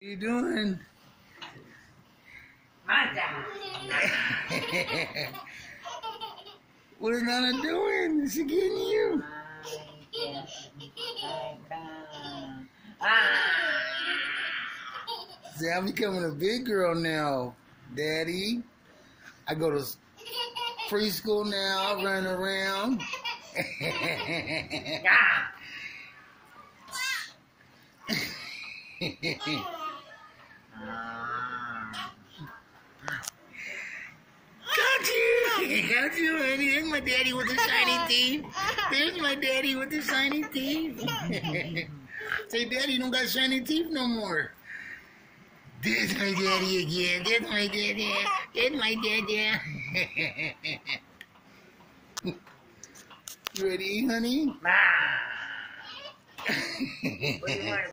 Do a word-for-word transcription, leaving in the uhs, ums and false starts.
What you doing? What is Nana doing? Is she getting you? See, I'm becoming a big girl now, Daddy. I go to preschool now, I run around. Got you! Got you, honey. There's my daddy with the shiny teeth. There's my daddy with the shiny teeth. Say, Daddy, you don't got shiny teeth no more. There's my daddy again. There's my daddy. There's my daddy. You ready, honey? What do you want?